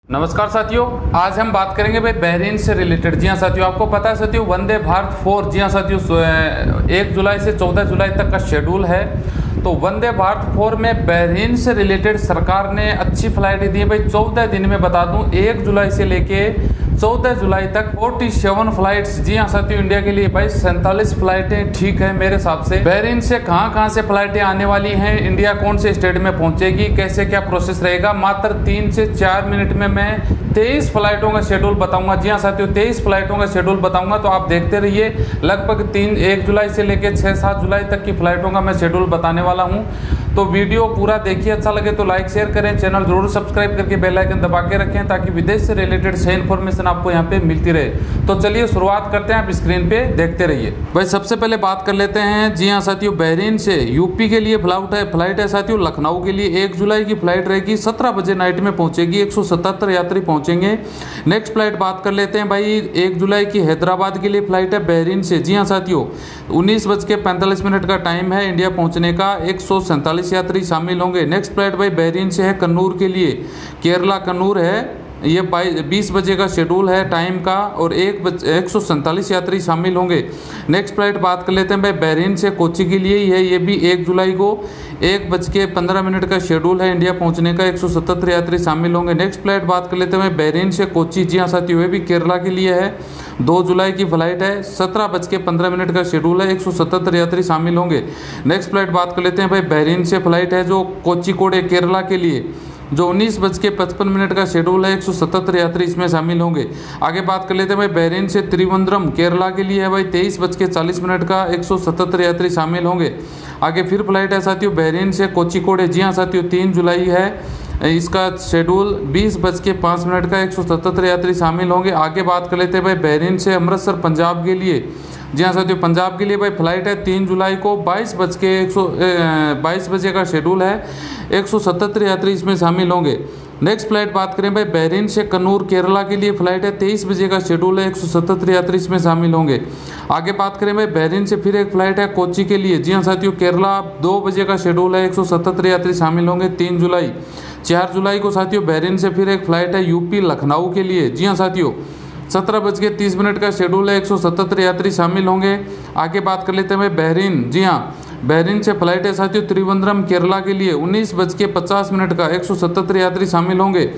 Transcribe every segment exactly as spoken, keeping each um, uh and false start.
नमस्कार साथियों, आज हम बात करेंगे भाई बहरीन से रिलेटेड। जी हाँ साथियों, आपको पता है साथियों वंदे भारत फोर, जी हाँ साथियों एक जुलाई से चौदह जुलाई तक का शेड्यूल है। तो वंदे भारत फोर में बहरीन से रिलेटेड सरकार ने अच्छी फ्लाइटें दी है भाई। चौदह दिन में बता दूं, एक जुलाई से लेके चौदह जुलाई तक सैंतालीस फ्लाइट्स। जी हाँ साथियों, इंडिया के लिए भाई सैंतालीस फ्लाइटें ठीक है मेरे हिसाब से। बहरीन से कहाँ कहाँ से फ्लाइटें आने वाली हैं, इंडिया कौन से स्टेट में पहुंचेगी, कैसे क्या प्रोसेस रहेगा, मात्र तीन से चार मिनट में मैं तेईस फ्लाइटों का शेड्यूल बताऊंगा। जी हाँ साथियों, तेईस फ्लाइटों का शेड्यूल बताऊंगा, तो आप देखते रहिए। लगभग तीन एक जुलाई से लेकर छः सात जुलाई तक की फ्लाइटों का मैं शेड्यूल बताने वाला हूँ। तो वीडियो पूरा देखिए, अच्छा लगे तो लाइक शेयर करें, चैनल जरूर सब्सक्राइब करके बेल आइकन दबा के रखें ताकि विदेश से रिलेटेड सही इन्फॉर्मेशन आपको यहाँ पे मिलती रहे। तो चलिए शुरुआत करते हैं, आप स्क्रीन पे देखते रहिए। भाई सबसे पहले बात कर लेते हैं। जी हाँ साथियों, बहरीन से यूपी के लिए फ्लाइट है फ्लाइट है साथियों लखनऊ के लिए। एक जुलाई की फ्लाइट रहेगी, सत्रह बजे नाइट में पहुंचेगी, एक सौ सतहत्तर यात्री पहुंचेंगे। नेक्स्ट फ्लाइट बात कर लेते हैं भाई, एक जुलाई की हैदराबाद के लिए फ्लाइट है बहरीन से। जी हाँ साथियों, उन्नीस बज के पैंतालीस मिनट का टाइम है इंडिया पहुंचने का, एक सौ सैंतालीस यात्री शामिल होंगे। नेक्स्ट फ्लाइट भाई बहरीन से है कन्नूर के लिए, केरला कन्नूर है। ये बीस बजे का शेड्यूल है टाइम का, और एक बज एक सौ सैंतालीस यात्री शामिल होंगे। नेक्स्ट फ्लाइट बात कर लेते हैं भाई बहरीन से कोच्चि के लिए ही है, ये भी एक जुलाई को एक बज के पंद्रह मिनट का शेड्यूल है इंडिया पहुंचने का, एक सौ सतहत्तर यात्री शामिल होंगे। नेक्स्ट फ्लाइट बात कर लेते हैं बहरीन से कोच्चि। जी हाँ साथियों, ये भी केरला के लिए है, दो जुलाई की फ्लाइट है, सत्रह बज के पंद्रह मिनट का शेड्यूल है, एक सौ सतहत्तर यात्री शामिल होंगे। नेक्स्ट फ्लाइट बात कर लेते हैं भाई बहरीन से फ्लाइट है जो कोच्चिकोडे केरला के लिए, जो उन्नीस बज के पचपन मिनट का शेड्यूल है, एक सौ सतहत्तर यात्री इसमें शामिल होंगे। आगे बात कर लेते हैं भाई बहरीन से त्रिवेंद्रम केरला के लिए है भाई, तेईस बज के चालीस मिनट का, एक सौ सतहत्तर यात्री शामिल होंगे। आगे फिर फ्लाइट है साथियों बहरीन से कोच्चिकोडे। जी हाँ साथियों, तीन जुलाई है इसका शेड्यूल, बीस बज के पाँच मिनट का, एक सौ सतहत्तर यात्री शामिल होंगे। आगे बात कर लेते हैं भाई बहरीन से अमृतसर पंजाब के लिए। जी हाँ साथियों, पंजाब के लिए भाई फ्लाइट है तीन जुलाई को, बाईस बज के एक सौ बाईस बजे का शेड्यूल है, एक सौ सतहत्तर यात्री इसमें शामिल होंगे। नेक्स्ट फ्लाइट बात करें भाई बहरीन से कन्नूर केरला के लिए, फ्लाइट है तेईस बजे का शेड्यूल है, एक सौ सतहत्तर यात्री इसमें शामिल होंगे। आगे बात करें भाई बहरीन से फिर एक फ्लाइट है कोच्चि के लिए। जी हाँ साथियों, केरला दो बजे का शेड्यूल है, एक सौ सतहत्तर यात्री शामिल होंगे, तीन जुलाई। चार जुलाई को साथियों बहरीन से फिर एक फ्लाइट है यूपी लखनऊ के लिए। जी हाँ साथियों, सत्रह बज के तीस मिनट का शेड्यूल है, एक सौ सतहत्तर यात्री शामिल होंगे। आगे बात कर लेते हैं भाई बहरीन। जी हाँ, बहरीन से फ्लाइट है साथियों त्रिवेंद्रम केरला के लिए, उन्नीस बज के पचास मिनट का, एक सौ सतहत्तर यात्री शामिल होंगे।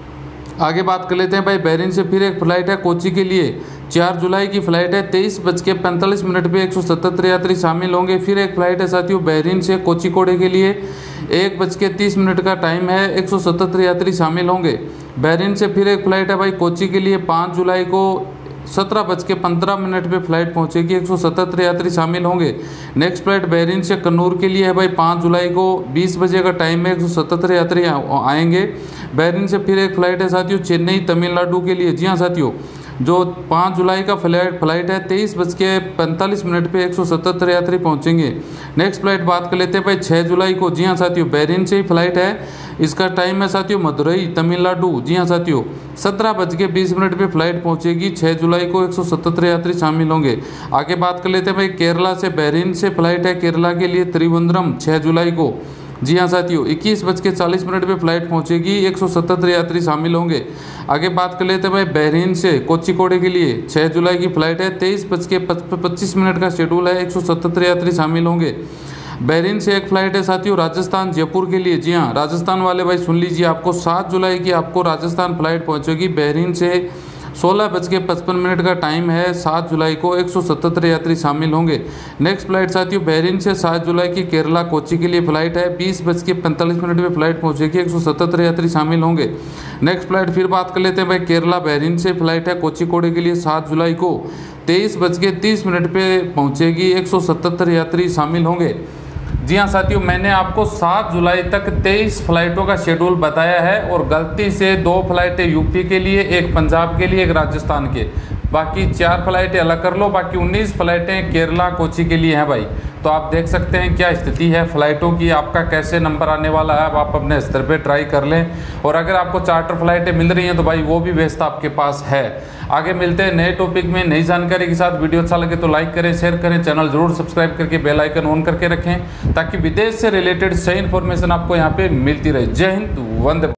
आगे बात कर लेते हैं भाई बहरीन से फिर एक फ्लाइट है कोच्चि के लिए, चार जुलाई की फ्लाइट है, तेईस बज के पैंतालीस मिनट पे एक सौ सतहत्तर यात्री शामिल होंगे। फिर एक फ्लाइट है साथियों बहरीन से कोच्चिकोडे के लिए, एक बज के तीस मिनट का टाइम है, एक सौ सतहत्तर यात्री शामिल होंगे। बहरीन से फिर एक फ्लाइट है भाई कोच्चि के लिए, पाँच जुलाई को सत्रह बज के पंद्रह मिनट पर फ्लाइट पहुंचेगी, एक सौ सतहत्तर यात्री शामिल होंगे। नेक्स्ट फ्लाइट बहरीन से कन्नूर के लिए है भाई, पाँच जुलाई को बीस बजे का टाइम में एक सौ सतहत्तर यात्री आएंगे। बहरीन से फिर एक फ्लाइट है साथियों चेन्नई तमिलनाडु के लिए। जी हाँ साथियों, जो पाँच जुलाई का फ्लाइट फ्लाइट है, तेईस बज के पैंतालीस मिनट पे एक सौ सतहत्तर यात्री पहुंचेंगे। नेक्स्ट फ्लाइट बात कर लेते हैं भाई छः जुलाई को। जी हाँ साथियों, बहरीन से ही फ्लाइट है, इसका टाइम है साथियों मदुरई तमिलनाडु। जी हाँ साथियों, सत्रह बज के बीस मिनट पे फ्लाइट पहुंचेगी, छः जुलाई को, एक सौ सतहत्तर यात्री शामिल होंगे। आगे बात कर लेते हैं भाई केरला से बहरीन से फ्लाइट है केरला के लिए त्रिवेंद्रम, छः जुलाई को। जी हाँ साथियों, इक्कीस बज के चालीस मिनट पे फ्लाइट पहुंचेगी, एक सौ सतहत्तर यात्री शामिल होंगे। आगे बात कर लेते हैं भाई बहरीन से कोच्चिकोडे के लिए, छः जुलाई की फ्लाइट है, तेईस बज के पच्चीस मिनट का शेड्यूल है, एक सौ सतहत्तर यात्री शामिल होंगे। बहरीन से एक फ्लाइट है साथियों राजस्थान जयपुर के लिए। जी हाँ, राजस्थान वाले भाई सुन लीजिए, आपको सात जुलाई की आपको राजस्थान फ्लाइट पहुँचेगी बहरीन से, सोलह बज के पचपन मिनट का टाइम है, सात जुलाई को, एक सौ सतहत्तर यात्री शामिल होंगे। नेक्स्ट फ्लाइट साथियों बहरीन से सात जुलाई की केरला कोच्चि के लिए फ्लाइट है, बीस बज के पैंतालीस मिनट में फ्लाइट पहुंचेगी, एक सौ सतहत्तर यात्री शामिल होंगे। नेक्स्ट फ्लाइट फिर बात कर लेते हैं भाई केरला बहरीन से फ्लाइट है कोच्चिकोडे के लिए, सात जुलाई को, तेईस बज के तीस मिनट पर पहुँचेगी, एक सौ सतहत्तर यात्री शामिल होंगे। जी हाँ साथियों, मैंने आपको सात जुलाई तक तेईस फ्लाइटों का शेड्यूल बताया है, और गलती से दो फ्लाइटें यूपी के लिए, एक पंजाब के लिए, एक राजस्थान के, बाकी चार फ्लाइटें अलग कर लो, बाकी उन्नीस फ्लाइटें केरला कोच्चि के लिए हैं भाई। तो आप देख सकते हैं क्या स्थिति है फ्लाइटों की, आपका कैसे नंबर आने वाला है, अब आप अपने स्तर पे ट्राई कर लें। और अगर आपको चार्टर फ्लाइटें मिल रही हैं तो भाई वो भी व्यवस्था आपके पास है। आगे मिलते हैं नए टॉपिक में नई जानकारी के साथ। वीडियो अच्छा लगे तो लाइक करें, शेयर करें, चैनल जरूर सब्सक्राइब करके बेल आइकन ऑन करके रखें ताकि विदेश से रिलेटेड सही इन्फॉर्मेशन आपको यहाँ पे मिलती रहे। जय हिंद, वंदे।